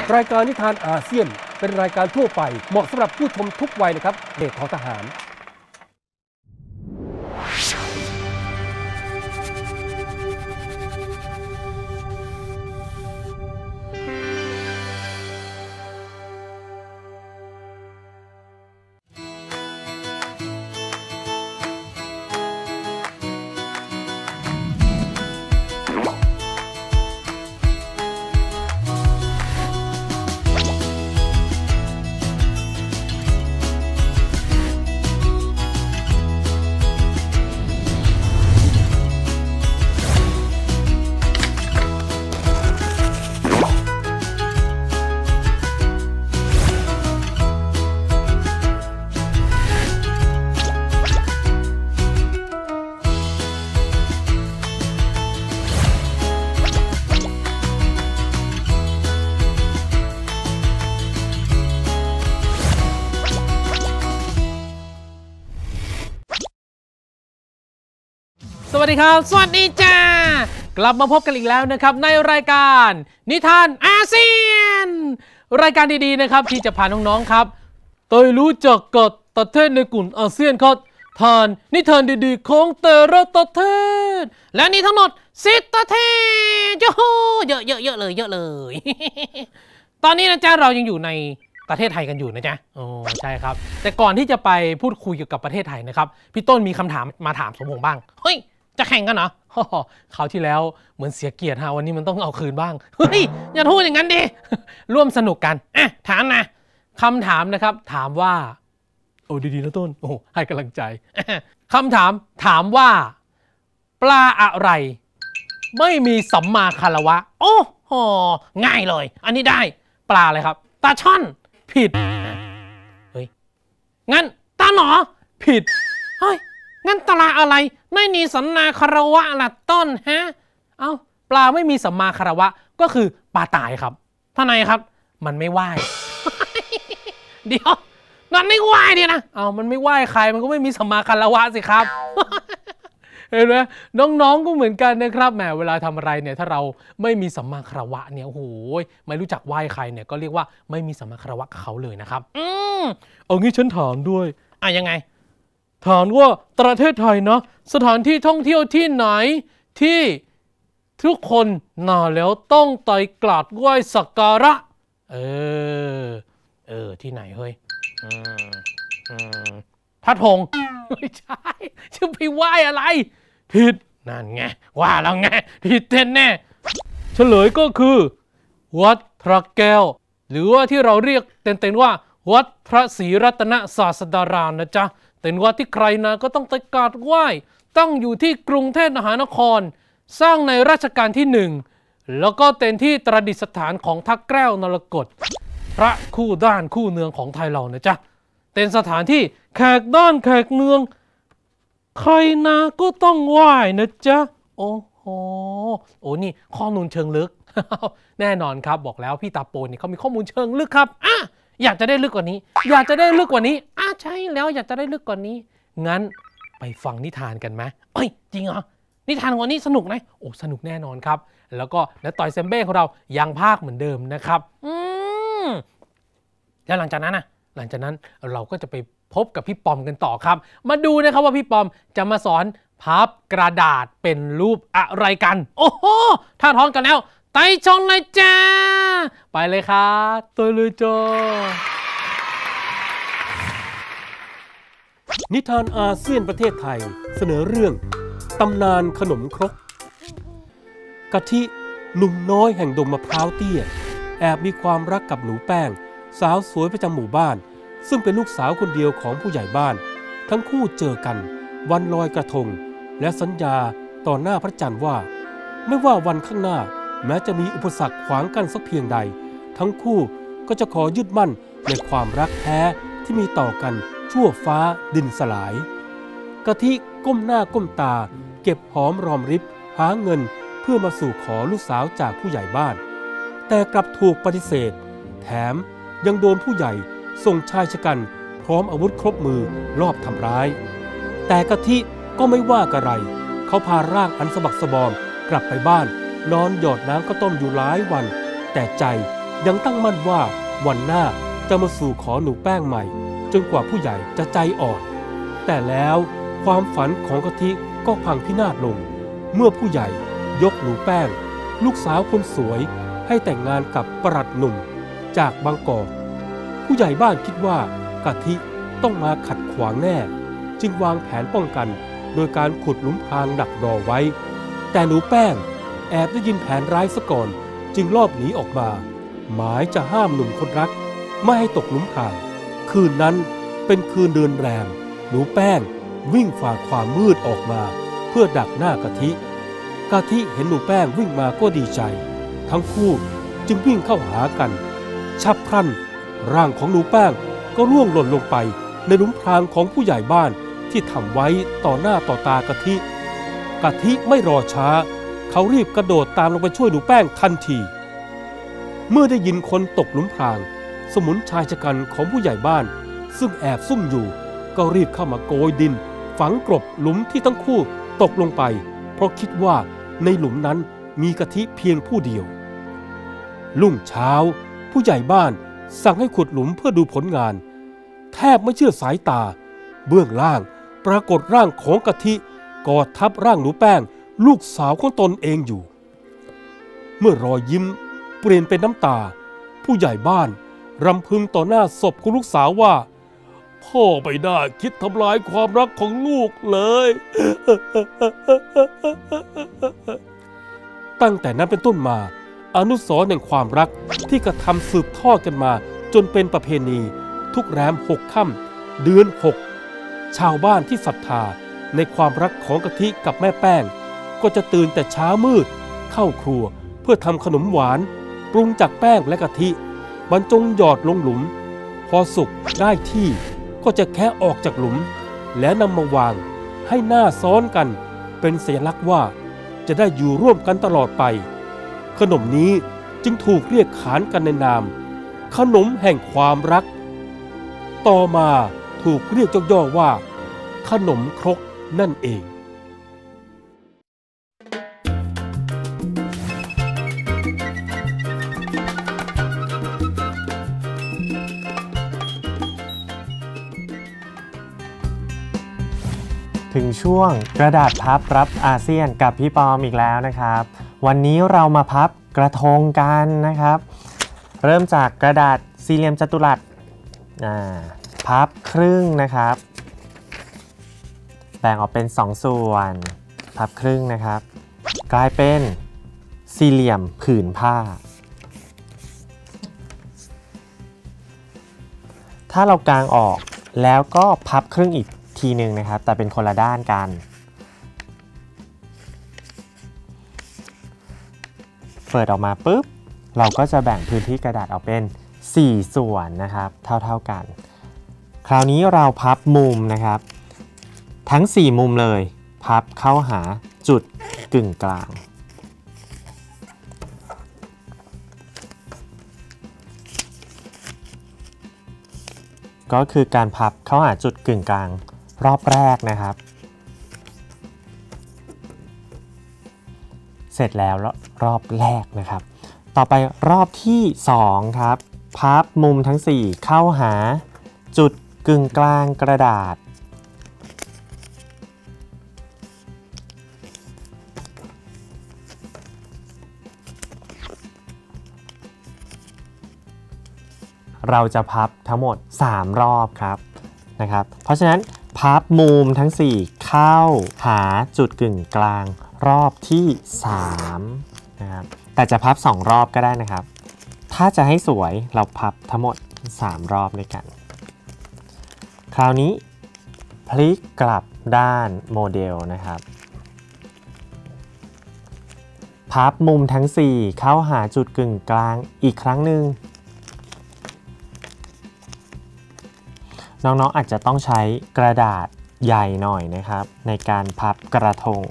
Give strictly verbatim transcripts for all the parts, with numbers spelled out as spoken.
รายการนิทานอาเซียนเป็นรายการทั่วไปเหมาะสำหรับผู้ชมทุกวัยนะครับเด็กของทหารสวัสดีครับสวัสดีจ้ากลับมาพบกันอีกแล้วนะครับในรายการนิทานอาเซียนรายการดีๆนะครับที่จะพาน้องๆครับเตยรู้จักกับประเทศในกลุ่มอาเซียนครับทานนิทานดีๆของแต่ละประเทศและนี่ทั้งหมดสิบประเทศเยอะเยอะเยอะเยอะเลยเยอะเลยตอนนี้นะจ๊ะเรายังอยู่ในประเทศไทยกันอยู่นะจ๊ะโอ้ใช่ครับแต่ก่อนที่จะไปพูดคุยเกี่ยวกับประเทศไทยนะครับพี่ต้นมีคำถามมาถามสมพงษ์บ้างเฮ้ยจะแข่งกันเหรอคราวที่แล้วเหมือนเสียเกียรติฮะวันนี้มันต้องเอาคืนบ้างเฮ้ยอย่าพูดอย่างนั้นดิร่วมสนุกกันอ่ะถามนะคำถามนะครับถามว่าโอ้ดีๆนะต้นโอ้ให้กำลังใจคำถามถามว่าปลาอะไรไม่มีสัมมาคารวะโอ้โหง่ายเลยอันนี้ได้ปลาอะไรครับตาช่อนผิดเฮ้ยงั้นตาหนอผิดเฮ้ยงั้นปลาอะไรไม่มีสัมมาคารวะล่ะต้นฮะเอ้าปลาไม่มีสัมมาคารวะก็คือปลาตายครับท่านไหนครับมันไม่ไหว เดี๋ยวมันไม่ไหวดินะเอ้ามันไม่ไหวใครมันก็ไม่มีสัมมาคารวะสิครับ เห็นไหมน้องๆก็เหมือนกันนะครับแหมเวลาทำอะไรเนี่ยถ้าเราไม่มีสัมมาคารวะเนี่ยโอ้โหไม่รู้จักไหว้ใครเนี่ยก็เรียกว่าไม่มีสัมมาคารวะกับเขาเลยนะครับอืมเอางี้ฉันถามด้วยอ่ะยังไงถามว่าประเทศไทยเนาะสถานที่ท่องเที่ยวที่ไหนที่ทุกคนน่าแล้วต้องไปกราบไหว้สักการะเออเออที่ไหนเฮ้ยอืมอืมพระธงไม่ใช่จะไปไหว้อะไรผิดนั่นไงว่าแล้วไงผิดเต้นแน่เฉลยก็คือวัดพระแก้วหรือว่าที่เราเรียกเต็มๆว่าวัดพระศรีรัตนศาสดารามนะจ๊ะเป็นวัดที่ใครนะก็ต้องไปกราบไหว้ตั้งอยู่ที่กรุงเทพมหานครสร้างในรัชกาลที่หนึ่งแล้วก็เป็นที่ประดิษฐานของทักแก้วนรกตพระคู่ด้านคู่เนืองของไทยเรานะจ๊ะเป็นสถานที่แขกด้านแขกเนืองใครนะก็ต้องไหว้นะจ๊ะโอ้โหโอ้นี่ข้อมูลเชิงลึก แน่นอนครับบอกแล้วพี่ตาโปนนี่เขามีข้อมูลเชิงลึกครับอ่ะอยากจะได้ลึกกว่านี้อยากจะได้ลึกกว่านี้อ่ะใช่แล้วอยากจะได้ลึกกว่านี้งั้นไปฟังนิทานกันไหมเอ้ยจริงเหรอนิทานวันนี้สนุกไหมโอ้สนุกแน่นอนครับแล้วก็แล้วต่อยเซมเบ้ของเรายังภาคเหมือนเดิมนะครับอืมแล้วหลังจากนั้นนะหลังจากนั้นเราก็จะไปพบกับพี่ปอมกันต่อครับมาดูนะครับว่าพี่ปอมจะมาสอนพับกระดาษเป็นรูปอะไรกันโอ้โหถ้าท้องกันแล้วไต่ชมเลยจ้าไปเลยครับตัวเลยจ้านิทานอาเซียนประเทศไทยเสนอเรื่องตำนานขนมครกกะทิหนุ่มน้อยแห่งดงมะพร้าวเตี้ยแอบมีความรักกับหนูแป้งสาวสวยประจำหมู่บ้านซึ่งเป็นลูกสาวคนเดียวของผู้ใหญ่บ้านทั้งคู่เจอกันวันลอยกระทงและสัญญาต่อหน้าพระจันทร์ว่าไม่ว่าวันข้างหน้าแม้จะมีอุปสรรคขวางกั้นสักเพียงใดทั้งคู่ก็จะขอยึดมั่นในความรักแท้ที่มีต่อกันชั่วฟ้าดินสลายกะทิก้มหน้าก้มตาเก็บหอมรอมริบหาเงินเพื่อมาสู่ขอลูกสาวจากผู้ใหญ่บ้านแต่กลับถูกปฏิเสธแถมยังโดนผู้ใหญ่ส่งชายชะกันพร้อมอาวุธครบมือลอบทำร้ายแต่กะทิก็ไม่ว่าอะไรเขาพาร่างอันสะบักสะบอมกลับไปบ้านนอนหยอดน้ำข้าวต้มอยู่หลายวันแต่ใจยังตั้งมั่นว่าวันหน้าจะมาสู่ขอหนูแป้งใหม่จนกว่าผู้ใหญ่จะใจอ่อนแต่แล้วความฝันของกะทิก็พังพินาศลงเมื่อผู้ใหญ่ยกหนูแป้งลูกสาวคนสวยให้แต่งงานกับปลัดหนุ่มจากบางกอกผู้ใหญ่บ้านคิดว่ากะทิต้องมาขัดขวางแน่จึงวางแผนป้องกันโดยการขุดหลุมพรางดักรอไว้แต่หนูแป้งแอบได้ยินแผนร้ายซะก่อนจึงลอบหนีออกมาหมายจะห้ามหนุ่มคนรักไม่ให้ตกหลุมพรางคืนนั้นเป็นคืนเดือนแรมหนูแป้งวิ่งฝ่าความมืดออกมาเพื่อดักหน้ากะทิกะทิเห็นหนูแป้งวิ่งมาก็ดีใจทั้งคู่จึงวิ่งเข้าหากันฉับพลันร่างของหนูแป้งก็ร่วงหล่นลงไปในหลุมพรางของผู้ใหญ่บ้านที่ทำไว้ต่อหน้าต่อตากะทิกะทิไม่รอช้าเขารีบกระโดดตามลงไปช่วยหนูแป้งทันทีเมื่อได้ยินคนตกหลุมพรางสมุนชายชะกันของผู้ใหญ่บ้านซึ่งแอบซุ่มอยู่ก็รีบเข้ามาโกยดินฝังกลบหลุมที่ทั้งคู่ตกลงไปเพราะคิดว่าในหลุมนั้นมีกะทิเพียงผู้เดียวรุ่งเช้าผู้ใหญ่บ้านสั่งให้ขุดหลุมเพื่อดูผลงานแทบไม่เชื่อสายตาเบื้องล่างปรากฏร่างของกะทิกอดทับร่างหนูแป้งลูกสาวของตนเองอยู่เมื่อรอยยิ้มเปลี่ยนเป็นน้ำตาผู้ใหญ่บ้านรำพึงต่อหน้าศพของลูกสาวว่าพ่อไม่ได้คิดทำลายความรักของลูกเลยตั้งแต่นั้นเป็นต้นมาอนุสรณ์แห่งความรักที่กระทำสืบทอดกันมาจนเป็นประเพณีทุกแรมหกค่ำเดือนหกชาวบ้านที่ศรัทธาในความรักของกะทิกับแม่แป้งก็จะตื่นแต่เช้ามืดเข้าครัวเพื่อทำขนมหวานปรุงจากแป้งและกะทิบรรจงหยอดลงหลุมพอสุกได้ที่ก็จะแคะออกจากหลุมและนำมาวางให้หน้าซ้อนกันเป็นสัญลักษณ์ว่าจะได้อยู่ร่วมกันตลอดไปขนมนี้จึงถูกเรียกขานกันในนามขนมแห่งความรักต่อมาถูกเรียกย่อๆว่าขนมครกนั่นเองถึงช่วงกระดาษพับรับอาเซียนกับพี่ปอมอีกแล้วนะครับวันนี้เรามาพับกระทงกันนะครับเริ่มจากกระดาษสี่เหลี่ยมจัตุรัสพับครึ่งนะครับแบ่งออกเป็นสองส่วนพับครึ่งนะครับกลายเป็นสี่เหลี่ยมผืนผ้าถ้าเรากางออกแล้วก็พับครึ่งอีกทีหนึ่งนะครับแต่เป็นคนละด้านกันเปิดออกมาปุ๊บเราก็จะแบ่งพื้นที่กระดาษออกเป็นสี่ส่วนนะครับเท่าๆกันคราวนี้เราพับมุมนะครับทั้งสี่มุมเลยพับเข้าหาจุดกึ่งกลางก็คือการพับเข้าหาจุดกึ่งกลางรอบแรกนะครับเสร็จแล้วรอบแรกนะครับต่อไปรอบที่สองครับพับมุมทั้งสี่เข้าหาจุดกึ่งกลางกระดาษเราจะพับทั้งหมดสามรอบครับนะครับเพราะฉะนั้นพับมุมทั้งสี่เข้าหาจุดกึ่งกลางรอบที่สามนะครับแต่จะพับสองรอบก็ได้นะครับถ้าจะให้สวยเราพับทั้งหมดสามรอบด้วยกันคราวนี้พลิกกลับด้านโมเดลนะครับพับมุมทั้งสี่เข้าหาจุดกึ่งกลางอีกครั้งหนึ่งน้องๆ อาจจะต้องใช้กระดาษใหญ่หน่อยนะครับในการพับกระทง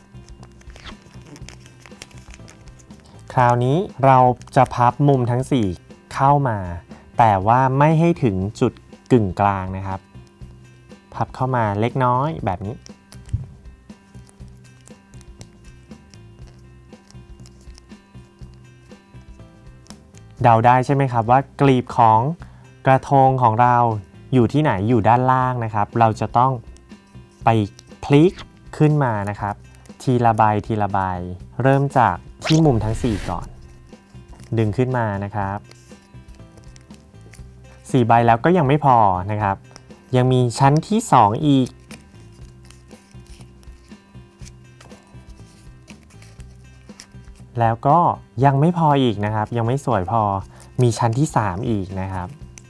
คราวนี้เราจะพับมุมทั้งสี่เข้ามาแต่ว่าไม่ให้ถึงจุดกึ่งกลางนะครับพับเข้ามาเล็กน้อยแบบนี้เดาได้ใช่ไหมครับว่ากลีบของกระทงของเราอยู่ที่ไหนอยู่ด้านล่างนะครับเราจะต้องไปพลิกขึ้นมานะครับทีละใบทีละใบเริ่มจากที่มุมทั้งสี่ก่อนดึงขึ้นมานะครับสี่ใบแล้วก็ยังไม่พอนะครับยังมีชั้นที่สองอีกแล้วก็ยังไม่พออีกนะครับยังไม่สวยพอมีชั้นที่สามอีกนะครับ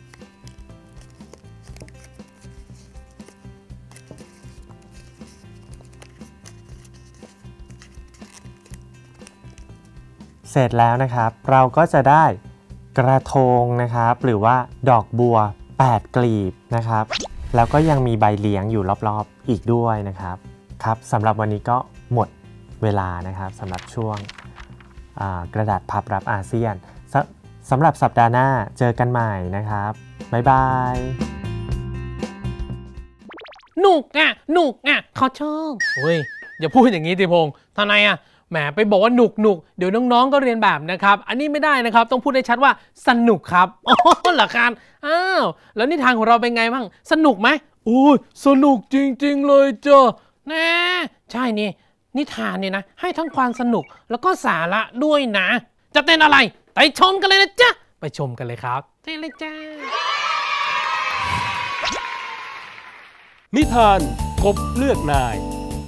เสร็จแล้วนะครับเราก็จะได้กระทงนะครับหรือว่าดอกบัวแปดกลีบนะครับแล้วก็ยังมีใบเลี้ยงอยู่รอบๆอีกด้วยนะครับครับสำหรับวันนี้ก็หมดเวลานะครับสำหรับช่วงกระดาษพับรับอาเซียนสสำหรับสัปดาห์หน้าเจอกันใหม่นะครับบ๊ายบายหนุกอ่ะหนุกอ่ะเขาชอบโอ้ยอย่าพูดอย่างนี้ติพงษ์ทนายอ่ะแหมไปบอกว่าหนุกหนุกเดี๋ยวน้องๆก็เรียนแบบนะครับอันนี้ไม่ได้นะครับต้องพูดให้ชัดว่าสนุกครับอ๋อเหรอครับอ้าวแล้วนิทานของเราเป็นไงบ้างสนุกไหมโอ้ยสนุกจริงๆเลยจ้ะแน่ใช่นี่นิทานเนี่ยนะให้ทั้งความสนุกแล้วก็สาระด้วยนะจะเต้นอะไรไปชมกันเลยนะจ๊ะไปชมกันเลยครับเต้นเลยจ้านิทานกบเลือกนาย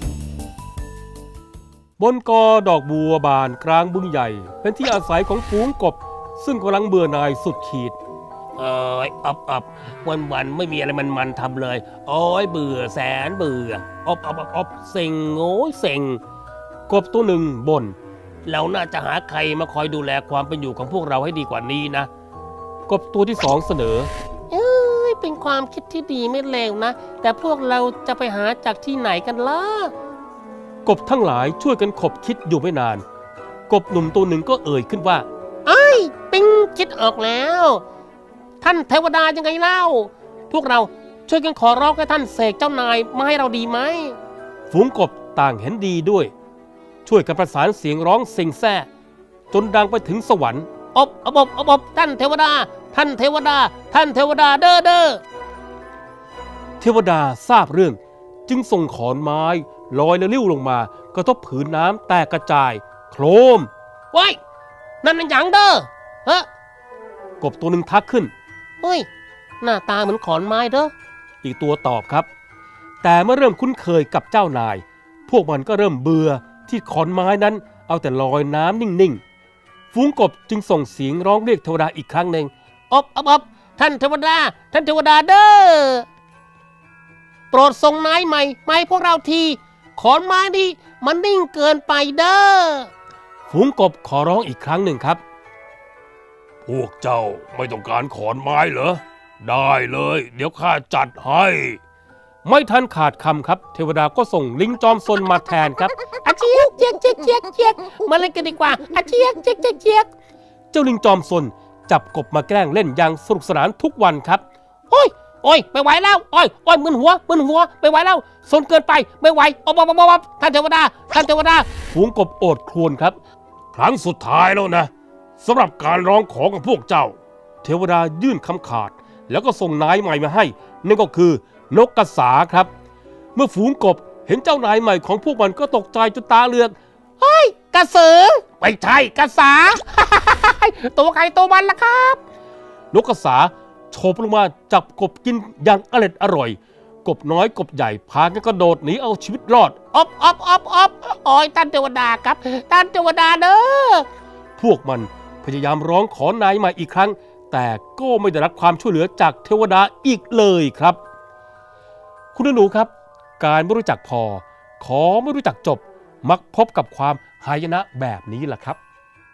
บนกอดอกบัวบานกลางบึงใหญ่เป็นที่อาศัยของฝูงกบซึ่งกำลังเบื่อหน่ายสุดขีดเอ้ยอับอับวันวันไม่มีอะไรมันมันทำเลยโอ้ยเบื่อแสนเบื่ออบอบอบอบเซ็งโง่เซ็งกบตัวหนึ่งบ่นเราน่าจะหาใครมาคอยดูแลความเป็นอยู่ของพวกเราให้ดีกว่านี้นะกบตัวที่สองเสนอเอ้ยเป็นความคิดที่ดีไม่เลวนะแต่พวกเราจะไปหาจากที่ไหนกันล่ะกบทั้งหลายช่วยกันขบคิดอยู่ไม่นานกบหนุ่มตัวหนึ่งก็เอ่ยขึ้นว่าไอ้ปิ๊งคิดออกแล้วท่านเทวดายังไงเล่าพวกเราช่วยกันขอร้องให้ท่านเสกเจ้านายมาให้เราดีไหมฝูงกบต่างเห็นดีด้วยช่วยกันประสานเสียงร้องเซ็งแซ่จนดังไปถึงสวรรค์อบอบอบอบอบท่านเทวดาท่านเทวดาท่านเทวดาเด้อเด้อเทวดาทราบเรื่องจึงส่งขอนไม้ลอยและลิ้วลงมากระทบผืนน้ำแตกกระจายโครมว้ายนั่นมันหยังเด้อเฮ้กบตัวหนึ่งทักขึ้นเฮ้ยหน้าตาเหมือนขอนไม้เด้ออีกตัวตอบครับแต่เมื่อเริ่มคุ้นเคยกับเจ้านายพวกมันก็เริ่มเบื่อที่ขอนไม้นั้นเอาแต่ลอยน้ำนิ่งๆฝูงกบจึงส่งเสียงร้องเรียกเทวดาอีกครั้งหนึ่งอบอบอบท่านเทวดาท่านเทวดาเด้อโปรดส่งนายใหม่มาให้พวกเราทีขอนไม้นี่มันนิ่งเกินไปเด้อฝูงกบขอร้องอีกครั้งหนึ่งครับพวกเจ้าไม่ต้องการขอนไม้เหรอได้เลยเดี๋ยวข้าจัดให้ไม่ทันขาดคำครับเทวดาก็ส่งลิงจอมซนมาแทนครับอาเจียกเจียกเจียกเจียกเจียกมาเล่นกันดีกว่าอาเจียกเจียกเจียกเจียกเจ้าลิงจอมซนจับกบมาแกล้งเล่นอย่างสนุกสนานทุกวันครับโอ้ยโอ้ยไม่ไหวแล้วโอ้ยโอ้ยมึนหัวมึนหัวไม่ไหวแล้วซนเกินไปไม่ไหวอบอบอบท่านเทวดาท่านเทวดาฝูงกบโอดครวญครับครั้งสุดท้ายแล้วนะสำหรับการร้องขอของพวกเจ้าเทวดายื่นคำขาดแล้วก็ส่งนายใหม่มาให้นั่นก็คือนกกระสาครับเมื่อฝูงกบเห็นเจ้านายใหม่ของพวกมันก็ตกใจจนตาเหลือกเฮ้ยกระสือไม่ใช่กระสา ตัวใครตัวมันล่ะครับนกกระสาโฉบลงมาจับกบกินอย่างอร่อยอร่อยกบน้อยกบใหญ่พากันกระโดดหนีเอาชีวิตรอดอ๊อบอ๊อบอ๊อบอ๊อบโอ้ยท่านเทวดาครับท่านเทวดาเด้อพวกมันพยายามร้องขอนายใหม่อีกครั้งแต่ก็ไม่ได้รับความช่วยเหลือจากเทวดาอีกเลยครับคุณหนูครับการไม่รู้จักพอขอไม่รู้จักจบมักพบกับความหายนะแบบนี้แหละครับ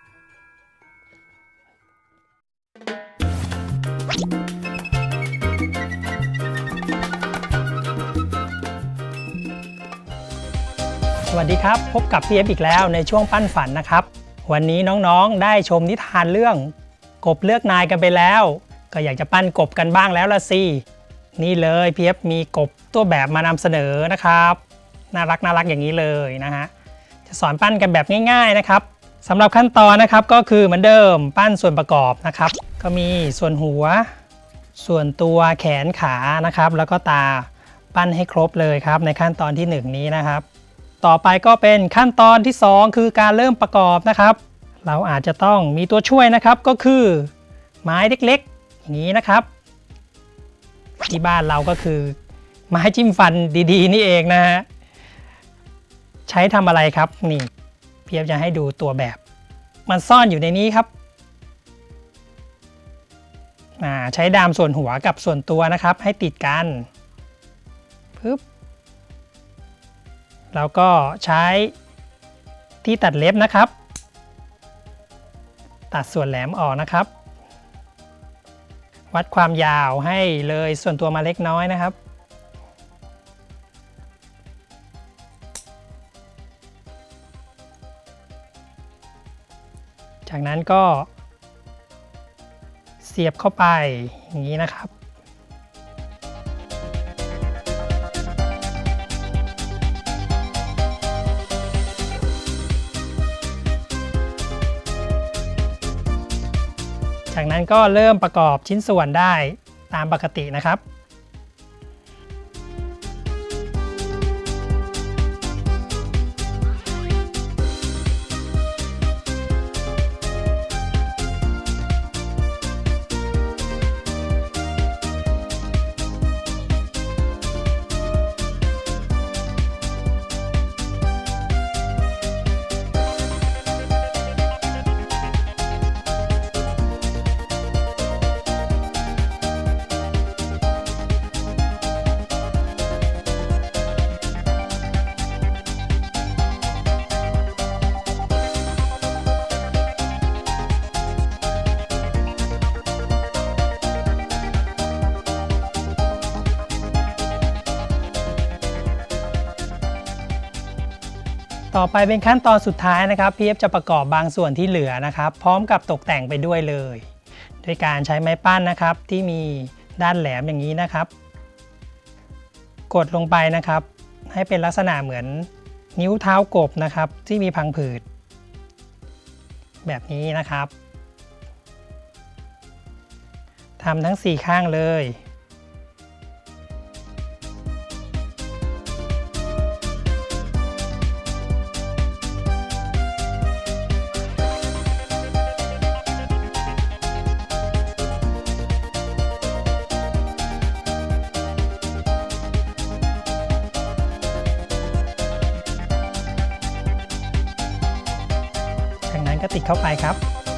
สวัสดีครับพบกับพี่เอฟอีกแล้วในช่วงปั้นฝันนะครับวันนี้น้องๆได้ชมนิทานเรื่องกบเลือกนายกันไปแล้วก็อยากจะปั้นกบกันบ้างแล้วละสินี่เลยพี่เอฟมีกบตัวแบบมานำเสนอนะครับน่ารักน่ารักอย่างนี้เลยนะฮะจะสอนปั้นกันแบบง่ายๆนะครับสำหรับขั้นตอนนะครับก็คือเหมือนเดิมปั้นส่วนประกอบนะครับก็มีส่วนหัวส่วนตัวแขนขานะครับแล้วก็ตาปั้นให้ครบเลยครับในขั้นตอนที่หนึ่งนี้นะครับต่อไปก็เป็นขั้นตอนที่สองคือการเริ่มประกอบนะครับเราอาจจะต้องมีตัวช่วยนะครับก็คือไม้เล็กๆอย่างนี้นะครับที่บ้านเราก็คือไม้จิ้มฟันดีๆนี่เองนะฮะใช้ทำอะไรครับนี่พี่เอฟจะให้ดูตัวแบบมันซ่อนอยู่ในนี้ครับใช้ดามส่วนหัวกับส่วนตัวนะครับให้ติดกันปึ๊บแล้วก็ใช้ที่ตัดเล็บนะครับตัดส่วนแหลมออกนะครับวัดความยาวให้เลยส่วนตัวมาเล็กน้อยนะครับจากนั้นก็เสียบเข้าไปอย่างนี้นะครับจากนั้นก็เริ่มประกอบชิ้นส่วนได้ตามปกตินะครับต่อไปเป็นขั้นตอนสุดท้ายนะครับพี่เอฟจะประกอบบางส่วนที่เหลือนะครับพร้อมกับตกแต่งไปด้วยเลยโดยการใช้ไม้ปั้นนะครับที่มีด้านแหลมอย่างนี้นะครับกดลงไปนะครับให้เป็นลักษณะเหมือนนิ้วเท้ากบนะครับที่มีพังผืดแบบนี้นะครับทำทั้งสี่ข้างเลยก็ติดเข้าไปครับ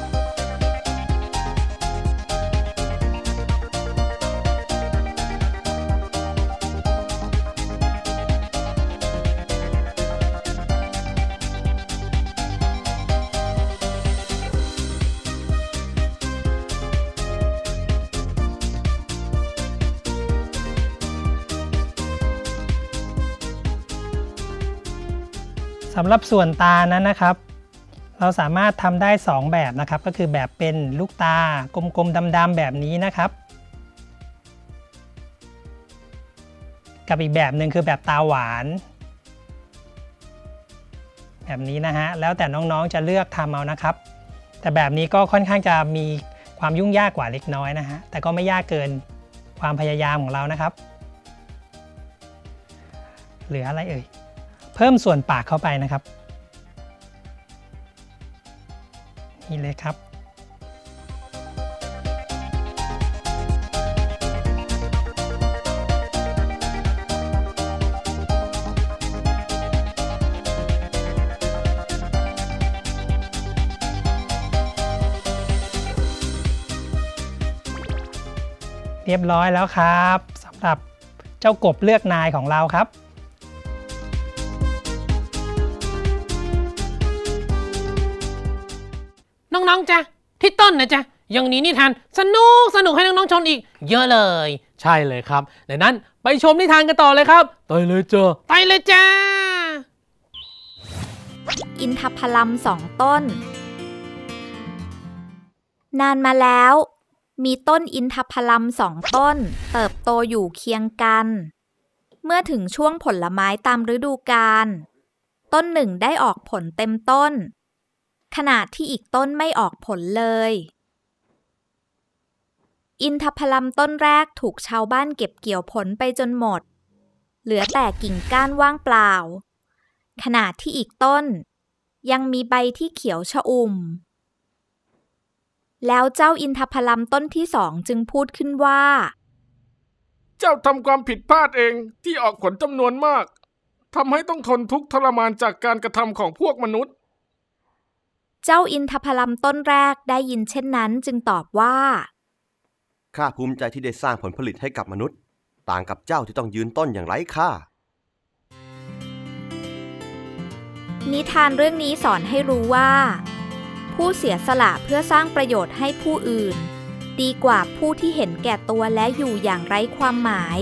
สำหรับส่วนตานั้นนะครับเราสามารถทำได้สองแบบนะครับก็คือแบบเป็นลูกตากลมๆดำๆแบบนี้นะครับกับอีกแบบหนึ่งคือแบบตาหวานแบบนี้นะฮะแล้วแต่น้องๆจะเลือกทำเอานะครับแต่แบบนี้ก็ค่อนข้างจะมีความยุ่งยากกว่าเล็กน้อยนะฮะแต่ก็ไม่ยากเกินความพยายามของเรานะครับเหลืออะไรเอ่ยเพิ่มส่วนปากเข้าไปนะครับนี่เลยครับเรียบร้อยแล้วครับสำหรับเจ้ากบเลือกนายของเราครับน้องๆจ้ะพี่ต้นนะจ๊ะยังนี้นิทานสนุกสนุกให้น้องๆชมอีกเยอะเลยใช่เลยครับดังนั้นไปชมนิทานกันต่อเลยครับไปเลยจ้าไปเลยจ้าอินทผลัมสองต้นนานมาแล้วมีต้นอินทผลัมสองต้นเติบโตอยู่เคียงกันเมื่อถึงช่วงผลไม้ตามฤดูกาลต้นหนึ่งได้ออกผลเต็มต้นขณะที่อีกต้นไม่ออกผลเลยอินทผลัมต้นแรกถูกชาวบ้านเก็บเกี่ยวผลไปจนหมดเหลือแต่กิ่งก้านว่างเปล่าขณะที่อีกต้นยังมีใบที่เขียวชอุ่มแล้วเจ้าอินทผลัมต้นที่สองจึงพูดขึ้นว่าเจ้าทำความผิดพลาดเองที่ออกผลจำนวนมากทำให้ต้องทนทุกข์ทรมานจากการกระทำของพวกมนุษย์เจ้าอินทผลัมต้นแรกได้ยินเช่นนั้นจึงตอบว่าข้าภูมิใจที่ได้สร้างผลผลิตให้กับมนุษย์ต่างกับเจ้าที่ต้องยืนต้นอย่างไร้ค่านิทานเรื่องนี้สอนให้รู้ว่าผู้เสียสละเพื่อสร้างประโยชน์ให้ผู้อื่นดีกว่าผู้ที่เห็นแก่ตัวและอยู่อย่างไร้ความหมาย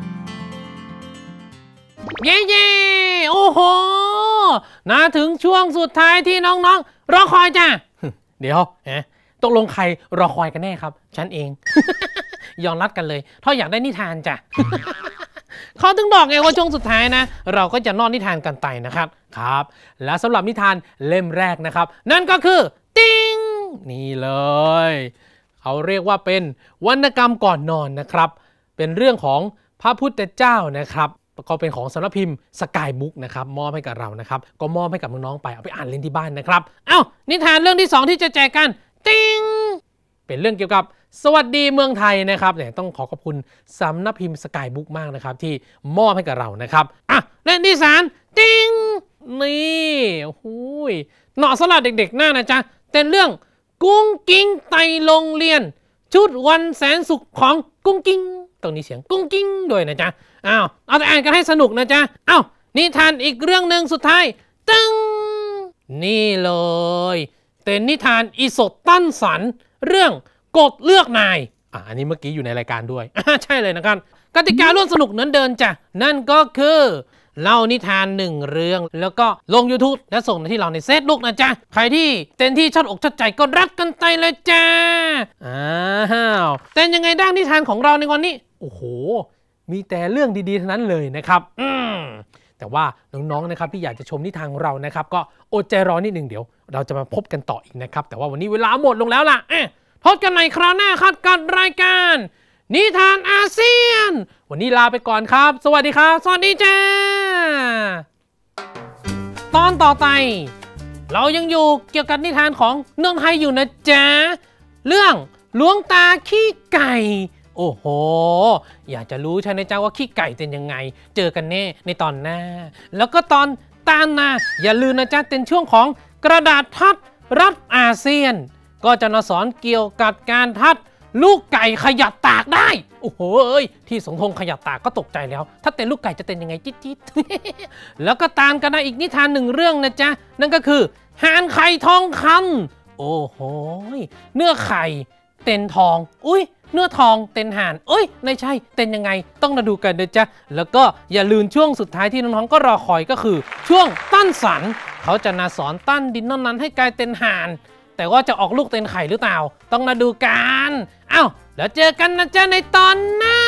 เย้เย้โอ้โหมาถึงช่วงสุดท้ายที่น้องๆรอคอยจ้ะเดี๋ยวเอ๊ะตกลงใครรอคอยกันแน่ครับฉันเอง ยอมรับกันเลยถ้าอยากได้นิทานจ้ะ เขาถึงบอกไงว่าช่วงสุดท้ายนะเราก็จะนอนนิทานกันไปนะครับครับและสำหรับนิทานเล่มแรกนะครับนั่นก็คือติ้งนี่เลยเขาเรียกว่าเป็นวรรณกรรมก่อนนอนนะครับเป็นเรื่องของพระพุทธเจ้านะครับก็เป็นของสำนักพิมพ์สกายบุ๊กนะครับมอบให้กับเรานะครับก็มอบให้กับน้องๆไปเอาไปอ่านเล่นที่บ้านนะครับเอ้านิทานเรื่องที่สองที่จะแจกกันติ้งเป็นเรื่องเกี่ยวกับสวัสดีเมืองไทยนะครับเนี่ยต้องขอขอบคุณสำนักพิมพ์สกายบุ๊กมากนะครับที่มอบให้กับเรานะครับอ่ะเล่นที่สามติ้งนี่โอ้โหเหมาะสำหรับเด็กๆหน้านะจ๊ะเป็นเรื่องกุ้งกิ้งไตโรงเรียนชุดวันแสนสุขของกุ้งกิ้งตรงนี้เสียงกุ้งกิ้งด้วยนะจ๊ะอ้าวเอาแต่อ่านกันให้สนุกนะจ๊ะอ้าวนิทานอีกเรื่องหนึ่งสุดท้ายตึ้งนี่เลยเป็นนิทานอีสปตั้นสันเรื่องกฎเลือกนายอ่ะอันนี้เมื่อกี้อยู่ในรายการด้วยใช่เลยนะครับกติการ่วมสนุกนั้นเดินจ้ะนั่นก็คือเล่านิทานหนึ่งเรื่องแล้วก็ลง YouTube และส่งมาที่เราในเฟซบุ๊กนะจ๊ะใครที่เต้นที่ชอบอกชอบใจก็รักกันใจเลยจ้าอ้าวเต้นยังไงด้านนิทานของเราในวันนี้โอ้โหมีแต่เรื่องดีๆทั้งนั้นเลยนะครับอืมแต่ว่าน้องๆนะครับที่อยากจะชมนิทานของเรานะครับก็อดใจรอนิดนึงเดี๋ยวเราจะมาพบกันต่ออีกนะครับแต่ว่าวันนี้เวลาหมดลงแล้วล่ะพบกันใหม่คราวหน้าครับกับรายการนิทานอาเซียนวันนี้ลาไปก่อนครับสวัสดีครับสวัสดีจ้าตอนต่อไปเรายังอยู่เกี่ยวกับนิทานของเมืองไทยอยู่นะจ๊ะเรื่องหลวงตาขี้ไก่โอ้โหอยากจะรู้ใช่ไหมจ๊ะว่าขี้ไก่เป็นยังไงเจอกันแน่ในตอนหน้าแล้วก็ตอนตามมาอย่าลืมนะจ๊ะเป็นช่วงของกระดาษทัดรัฐอาเซียนก็จะมาสอนเกี่ยวกับการทัดลูกไก่ขยับตากได้โอ้โหเอ้ยที่สงธงขยับตากก็ตกใจแล้วถ้าเต้นลูกไก่จะเต้นยังไงจิ๊ดจิ๊ด แล้วก็ตามกันนะอีกนิทานหนึ่งเรื่องนะจ๊ะนั่นก็คือห่านไข่ทองคำโอ้โหเนื้อไข่เต็นทองอุ้ยเนื้อทองเต็นห่านเอ้ยไม่ใช่เต็นยังไงต้องมาดูกันนะจ๊ะแล้วก็อย่าลืมช่วงสุดท้ายที่น้องๆก็รอคอยก็คือช่วงตั้นสันเขาจะมาสอนตั้นดินนั้นให้กลายเป็นห่านแต่ว่าจะออกลูกเต็นไข่หรือเปล่าต้องมาดูกันอ้าวแล้วเจอกันนะจ๊ะในตอนหน้า